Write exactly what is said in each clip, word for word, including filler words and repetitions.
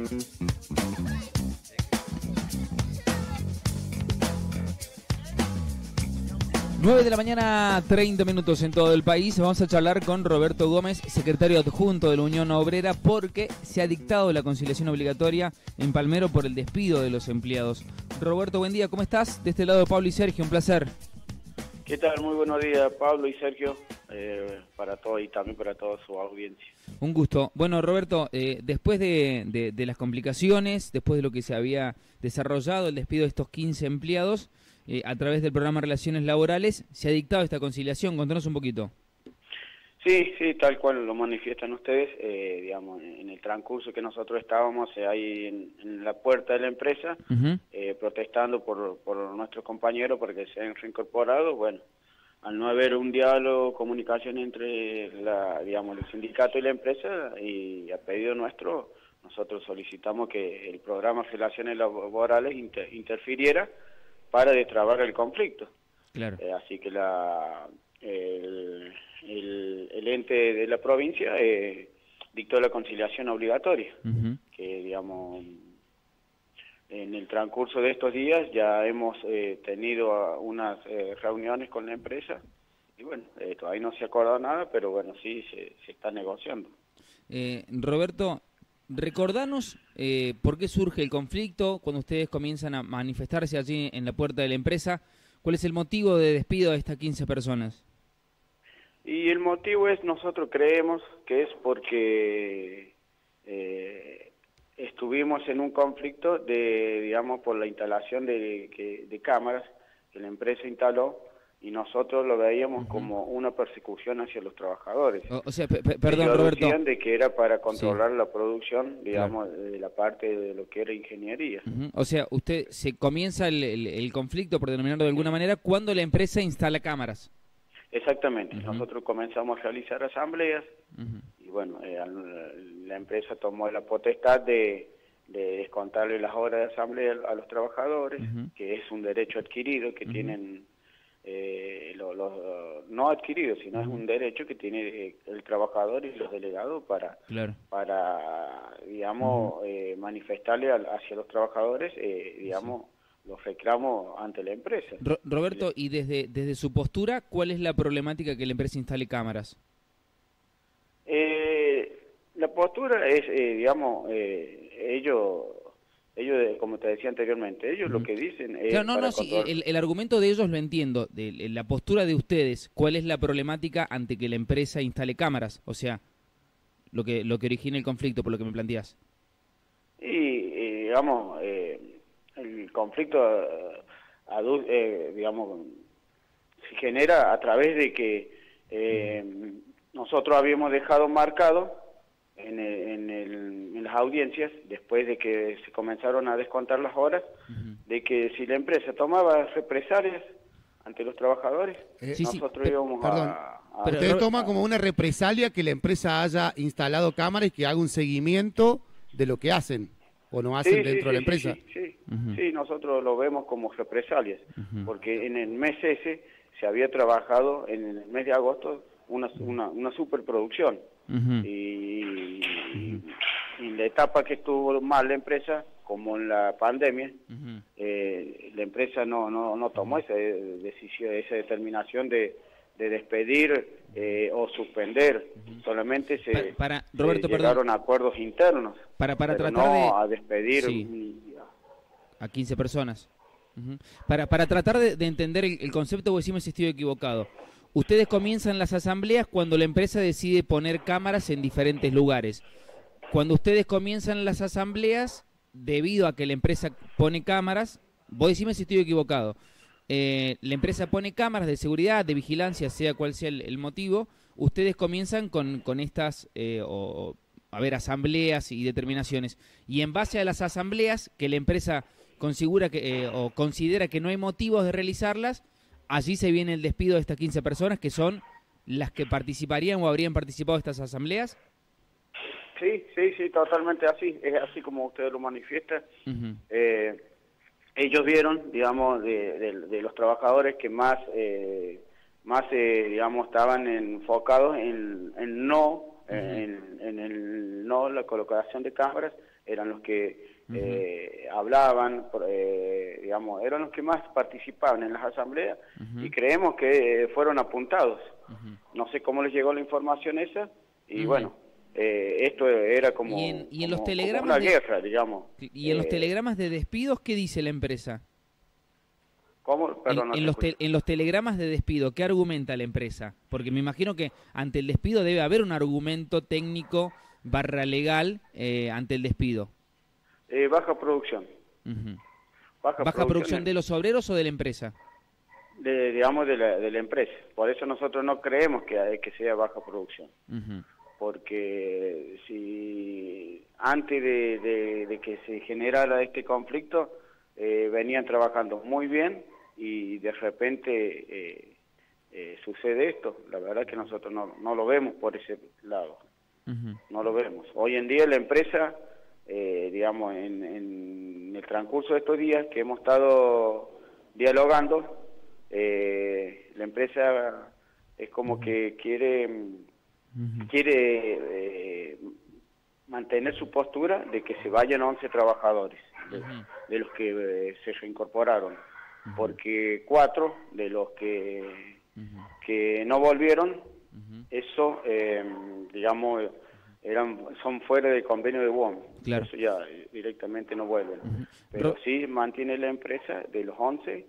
nueve de la mañana, treinta minutos en todo el país. Vamos a charlar con Roberto Gómez, secretario adjunto de la Unión Obrera, porque se ha dictado la conciliación obligatoria en Palmero por el despido de los empleados. Roberto, buen día, ¿cómo estás? De este lado, Pablo y Sergio, un placer. ¿Qué tal? Muy buenos días, Pablo y Sergio, eh, para todos y también para toda su audiencia. Un gusto. Bueno, Roberto, eh, después de, de, de las complicaciones, después de lo que se había desarrollado, el despido de estos quince empleados, eh, a través del programa Relaciones Laborales, se ha dictado esta conciliación. Contanos un poquito. Sí, sí, tal cual lo manifiestan ustedes, eh, digamos, en el transcurso que nosotros estábamos eh, ahí en, en la puerta de la empresa, uh-huh. eh, protestando por, por nuestros compañeros porque se han reincorporado. Bueno, al no haber un diálogo, comunicación entre la, digamos, el sindicato y la empresa, y a pedido nuestro, nosotros solicitamos que el programa Relaciones Laborales inter, interfiriera para destrabar el conflicto. Claro. Eh, así que la... El, el, el ente de la provincia eh, dictó la conciliación obligatoria, uh-huh. que digamos en el transcurso de estos días ya hemos eh, tenido unas eh, reuniones con la empresa y bueno, eh, todavía no se ha acordado nada, pero bueno, sí se, se está negociando. Eh, Roberto, recordanos eh, por qué surge el conflicto cuando ustedes comienzan a manifestarse allí en la puerta de la empresa. ¿Cuál es el motivo de despido de estas quince personas? Y el motivo es, nosotros creemos que es porque eh, estuvimos en un conflicto de, digamos, por la instalación de, que, de cámaras que la empresa instaló y nosotros lo veíamos uh-huh. como una persecución hacia los trabajadores. O, o sea, perdón, Roberto. De que era para controlar sí. la producción, digamos, claro. de la parte de lo que era ingeniería. Uh-huh. O sea, usted se comienza el, el, el conflicto, por denominarlo de alguna manera, cuando la empresa instala cámaras. Exactamente, uh-huh. nosotros comenzamos a realizar asambleas uh-huh. y bueno, eh, la empresa tomó la potestad de, de descontarle las horas de asamblea a los trabajadores, uh-huh. que es un derecho adquirido que uh-huh. tienen, eh, los, los, no adquirido, sino uh-huh. es un derecho que tiene eh, el trabajador y los delegados para, claro. para digamos, uh-huh. eh, manifestarle a, hacia los trabajadores, eh, digamos, sí. los reclamos ante la empresa. Ro Roberto, y desde desde su postura, ¿cuál es la problemática que la empresa instale cámaras? Eh, la postura es, eh, digamos, eh, ellos, ellos, como te decía anteriormente, ellos mm. lo que dicen es... Claro, no, no, sí, el, el argumento de ellos lo entiendo, de, de la postura de ustedes, ¿cuál es la problemática ante que la empresa instale cámaras? O sea, lo que lo que origina el conflicto, por lo que me planteás. Y, y digamos... Eh, el conflicto, uh, eh, digamos, se genera a través de que eh, nosotros habíamos dejado marcado en, el, en, el, en las audiencias, después de que se comenzaron a descontar las horas, uh-huh. de que si la empresa tomaba represalias ante los trabajadores, eh, nosotros sí, íbamos perdón, a... a pero usted toma como una represalia que la empresa haya instalado cámaras y que haga un seguimiento de lo que hacen o no hacen sí, dentro sí, de la sí, empresa. Sí, sí, sí. Uh-huh. sí, nosotros lo vemos como represalias, uh-huh. porque en el mes ese se había trabajado en el mes de agosto una, una, una superproducción. Uh-huh. y, y, y la etapa que estuvo mal la empresa, como en la pandemia, uh-huh. eh, la empresa no, no, no tomó esa decisión, esa determinación de, de despedir eh, o suspender, uh-huh. solamente se, para, para, Roberto, se llegaron perdón. a acuerdos internos, para, para pero tratar no de... a despedir sí. a quince personas. Uh-huh. Para, para tratar de, de entender el, el concepto, vos decime si estoy equivocado. Ustedes comienzan las asambleas cuando la empresa decide poner cámaras en diferentes lugares. Cuando ustedes comienzan las asambleas, debido a que la empresa pone cámaras, vos decime si estoy equivocado, eh, la empresa pone cámaras de seguridad, de vigilancia, sea cual sea el, el motivo, ustedes comienzan con, con estas, eh, o, a ver, asambleas y determinaciones. Y en base a las asambleas, que la empresa considera que, eh, o considera que no hay motivos de realizarlas, allí se viene el despido de estas quince personas, que son las que participarían o habrían participado de estas asambleas. Sí, sí, sí, totalmente así, es así como usted lo manifiesta. Uh-huh. eh, ellos vieron, digamos, de, de, de los trabajadores que más, eh, más eh, digamos, estaban enfocados en, en no, uh-huh. en, en el no, la colocación de cámaras, eran los que eh, uh-huh. hablaban, eh, digamos, eran los que más participaban en las asambleas, uh-huh. y creemos que fueron apuntados. Uh-huh. No sé cómo les llegó la información esa, y uh-huh. bueno, eh, esto era como, ¿Y en, y en como, los telegramas como una de, guerra, digamos. ¿Y en eh, los telegramas de despidos qué dice la empresa? ¿Cómo? Perdón, en, no en, los te, en los telegramas de despido, ¿qué argumenta la empresa? Porque me imagino que ante el despido debe haber un argumento técnico barra legal eh, ante el despido. Eh, baja producción. Uh-huh. Baja, ¿Baja producción, producción de los obreros o de la empresa? De, digamos, de la, de la empresa. Por eso nosotros no creemos que, que sea baja producción. Uh-huh. Porque si antes de, de, de que se generara este conflicto, eh, venían trabajando muy bien, y de repente eh, eh, sucede esto. La verdad que nosotros no, no lo vemos por ese lado. Uh-huh. No lo vemos. Hoy en día la empresa, eh, digamos, en, en el transcurso de estos días que hemos estado dialogando, eh, la empresa es como uh-huh. que quiere, uh-huh. quiere eh, mantener su postura de que se vayan once trabajadores, de, uh-huh. de los que eh, se reincorporaron. Porque cuatro de los que uh-huh. que no volvieron, uh-huh. eso, eh, digamos, eran son fuera del convenio de W O M. Claro. Eso ya directamente no vuelven. Uh-huh. Pero Ro sí mantiene la empresa de los once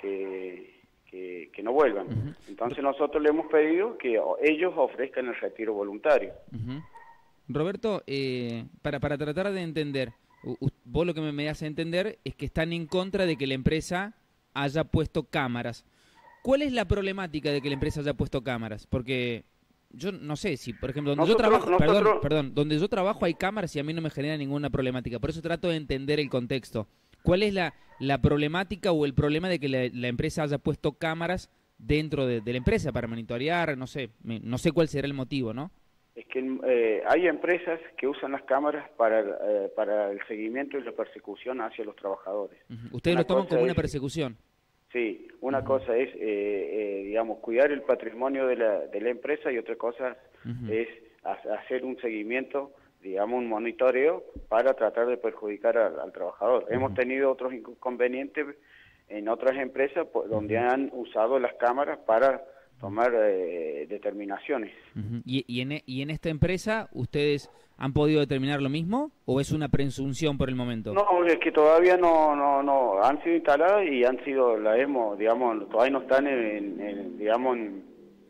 que, que, que no vuelvan. Uh-huh. Entonces nosotros le hemos pedido que ellos ofrezcan el retiro voluntario. Uh-huh. Roberto, eh, para, para tratar de entender, vos lo que me, me hace entender es que están en contra de que la empresa haya puesto cámaras. ¿Cuál es la problemática de que la empresa haya puesto cámaras? Porque yo no sé si, por ejemplo, donde nosotros, yo trabajo, nosotros... perdón, perdón, donde yo trabajo hay cámaras y a mí no me genera ninguna problemática. Por eso trato de entender el contexto. ¿Cuál es la, la problemática o el problema de que la, la empresa haya puesto cámaras dentro de, de la empresa para monitorear? No sé, me, no sé cuál será el motivo, ¿no? Es que eh, hay empresas que usan las cámaras para, eh, para el seguimiento y la persecución hacia los trabajadores. Uh-huh. ¿Ustedes una lo toman como es, una persecución? Sí, una uh-huh. cosa es, eh, eh, digamos, cuidar el patrimonio de la, de la empresa, y otra cosa uh-huh. es hacer un seguimiento, digamos, un monitoreo para tratar de perjudicar al, al trabajador. Uh-huh. Hemos tenido otros inconvenientes en otras empresas por, donde uh-huh. han usado las cámaras para tomar eh, determinaciones. Uh-huh. ¿Y, y, en, ¿Y en esta empresa ustedes han podido determinar lo mismo o es una presunción por el momento? No, es que todavía no no no han sido instaladas y han sido, la hemos, digamos, todavía no están en, en digamos, en,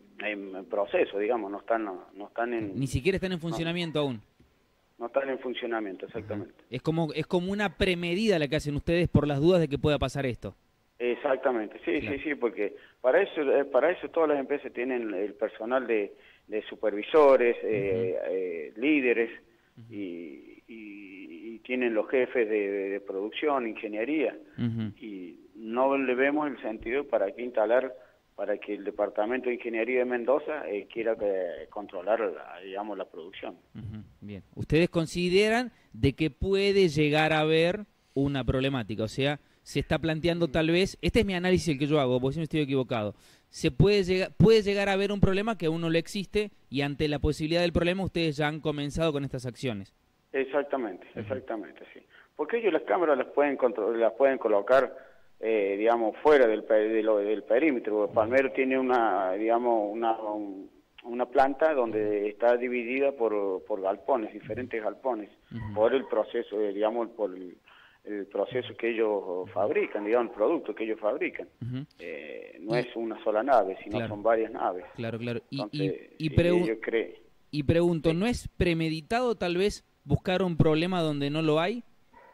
en proceso, digamos, no están no, no están en... Ni siquiera están en funcionamiento no, aún. No están en funcionamiento, exactamente. Uh-huh. Es como es como una premedida la que hacen ustedes por las dudas de que pueda pasar esto. Exactamente, sí, claro. sí, sí, porque para eso para eso todas las empresas tienen el personal de, de supervisores, uh-huh. eh, eh, líderes, uh-huh. y, y, y tienen los jefes de, de, de producción, ingeniería, uh-huh. y no le vemos el sentido para que instalar, para que el Departamento de Ingeniería de Mendoza eh, quiera eh, controlar, la, digamos, la producción. Uh-huh. Bien, ¿ustedes consideran de que puede llegar a haber una problemática? O sea, se está planteando tal vez, este es mi análisis el que yo hago, porque si me estoy equivocado, se puede llegar, puede llegar a haber un problema que aún no le existe y ante la posibilidad del problema ustedes ya han comenzado con estas acciones. Exactamente, exactamente, sí. Porque ellos las cámaras las pueden las pueden colocar, eh, digamos, fuera del, de lo, del perímetro. Palmero tiene una, digamos, una, un, una planta donde está dividida por, por galpones, diferentes galpones, uh-huh. por el proceso, eh, digamos, por el el proceso que ellos fabrican, digamos, el producto que ellos fabrican. Uh-huh. eh, no y, es una sola nave, sino claro, son varias naves. Claro, claro. Y, Entonces, y, y, sí, pregu cree... y pregunto, sí. ¿no es premeditado tal vez buscar un problema donde no lo hay?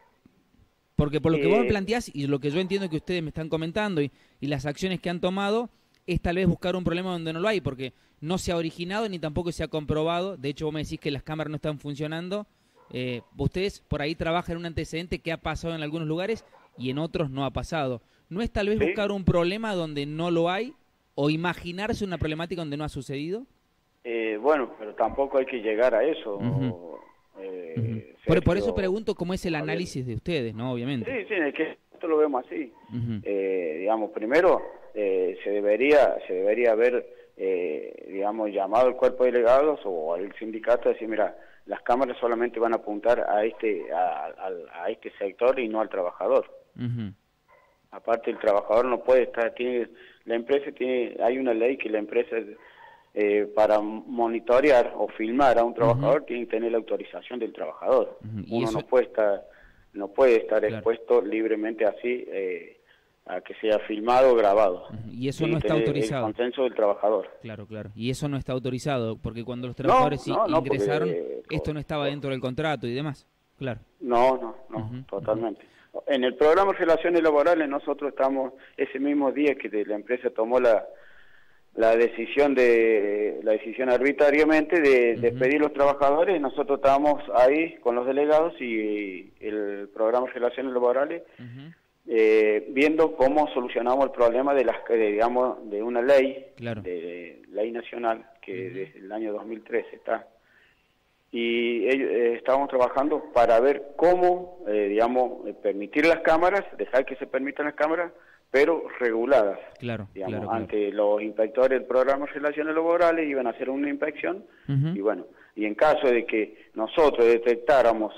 Porque por lo que eh, vos me planteás y lo que yo entiendo que ustedes me están comentando y, y las acciones que han tomado, es tal vez buscar un problema donde no lo hay, porque no se ha originado ni tampoco se ha comprobado. De hecho, vos me decís que las cámaras no están funcionando. Eh, ustedes por ahí trabajan en un antecedente que ha pasado en algunos lugares y en otros no ha pasado. ¿No es tal vez ¿Sí? buscar un problema donde no lo hay o imaginarse una problemática donde no ha sucedido? Eh, bueno, pero tampoco hay que llegar a eso. Uh-huh. eh, uh-huh. Sergio, por, por eso pregunto cómo es el análisis de ustedes, ¿no? Obviamente. Sí, sí, es que esto lo vemos así. Uh-huh. eh, digamos, primero eh, se debería se debería haber, eh, digamos, llamado al cuerpo de delegados o al sindicato a decir, mira, las cámaras solamente van a apuntar a este a, a, a este sector y no al trabajador. Uh-huh. Aparte, el trabajador no puede estar, tiene, la empresa tiene, hay una ley que la empresa eh, para monitorear o filmar a un trabajador uh-huh. tiene que tener la autorización del trabajador. Uh-huh. Uno eso... no puede estar, no puede estar claro. expuesto libremente así eh, a que sea filmado o grabado. Uh-huh. Y eso no está autorizado. El consenso del trabajador. Claro, claro. Y eso no está autorizado, porque cuando los trabajadores no, no, ingresaron, porque, esto no estaba dentro del contrato y demás. Claro. No, no, no, uh-huh. totalmente. Uh-huh. En el programa de Relaciones Laborales nosotros estamos, ese mismo día que de la empresa tomó la la decisión de la decisión arbitrariamente de uh-huh. despedir los trabajadores, nosotros estábamos ahí con los delegados y el programa de Relaciones Laborales uh-huh. Eh, viendo cómo solucionamos el problema de las de, digamos de una ley claro. de, de ley nacional que uh-huh. desde el año dos mil trece está y ellos, eh, estábamos trabajando para ver cómo eh, digamos eh, permitir las cámaras, dejar que se permitan las cámaras, pero reguladas. Claro, digamos, claro, ante claro. los inspectores del programa de Relaciones Laborales iban a hacer una inspección uh-huh. y bueno, y en caso de que nosotros detectáramos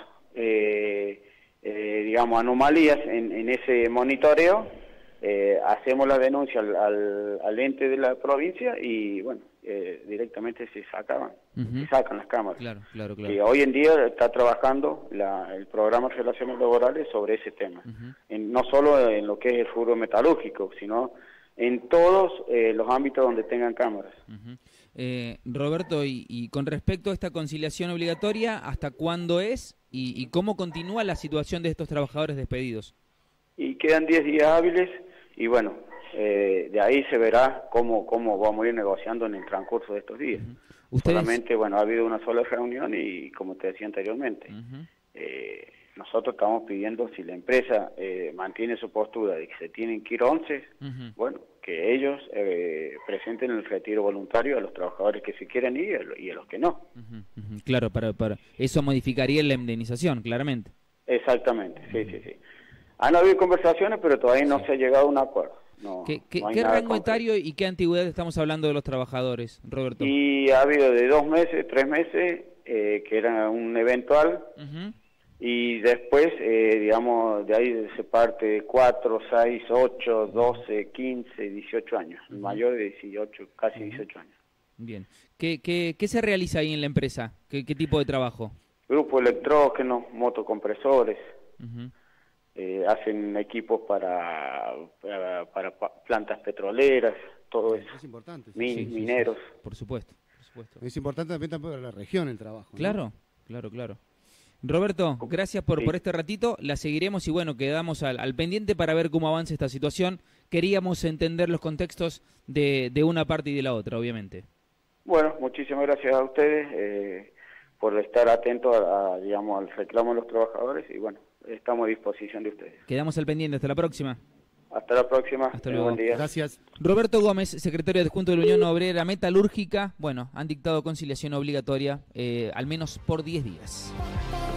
eh, Eh, digamos, anomalías en, en ese monitoreo, eh, hacemos la denuncia al, al, al ente de la provincia y, bueno, eh, directamente se sacaban, uh-huh. se sacan las cámaras. Claro, claro, claro. Y hoy en día está trabajando la, el programa de Relaciones Laborales sobre ese tema, uh-huh. en, no solo en lo que es el rubro metalúrgico, sino en todos eh, los ámbitos donde tengan cámaras. Uh-huh. Eh, Roberto, y, y con respecto a esta conciliación obligatoria, ¿hasta cuándo es y, y cómo continúa la situación de estos trabajadores despedidos? Y quedan diez días hábiles y bueno, eh, de ahí se verá cómo, cómo vamos a ir negociando en el transcurso de estos días. Uh-huh. Solamente, bueno, ha habido una sola reunión y como te decía anteriormente, uh-huh. eh, nosotros estamos pidiendo, si la empresa eh, mantiene su postura de que se tienen que ir once, uh-huh. bueno, que ellos eh, presenten el retiro voluntario a los trabajadores que se quieren ir y a los que no. Uh-huh, uh-huh. Claro, para, para eso modificaría la indemnización, claramente. Exactamente, sí, uh-huh. sí, sí. Han habido conversaciones, pero todavía no sí. se ha llegado a un acuerdo. No, ¿Qué, qué, no ¿qué rango etario y qué antigüedad estamos hablando de los trabajadores, Roberto? Y ha habido de dos meses, tres meses, eh, que era un eventual, uh-huh. y después, eh, digamos, de ahí se parte de cuatro, seis, ocho, doce, quince, dieciocho años, uh-huh. mayor de dieciocho, casi uh-huh. dieciocho años. Bien. ¿Qué, qué, qué se realiza ahí en la empresa? ¿Qué, qué tipo de trabajo? Grupo electrógenos, motocompresores, uh-huh. eh, hacen equipos para, para, para plantas petroleras, todo eso. Es importante. Sí, Min, sí, sí, mineros. Sí, por supuesto, por supuesto. Es importante también para la región el trabajo. Claro, ¿no? claro, claro. Roberto, gracias por, sí. por este ratito, la seguiremos y bueno, quedamos al, al pendiente para ver cómo avanza esta situación. Queríamos entender los contextos de, de una parte y de la otra, obviamente. Bueno, muchísimas gracias a ustedes eh, por estar atentos a, a, digamos, al reclamo de los trabajadores y bueno, estamos a disposición de ustedes. Quedamos al pendiente, hasta la próxima. Hasta la próxima. Hasta luego. Buen día. Gracias. Roberto Gómez, secretario adjunto de la Unión Obrera Metalúrgica. Bueno, han dictado conciliación obligatoria, eh, al menos por diez días.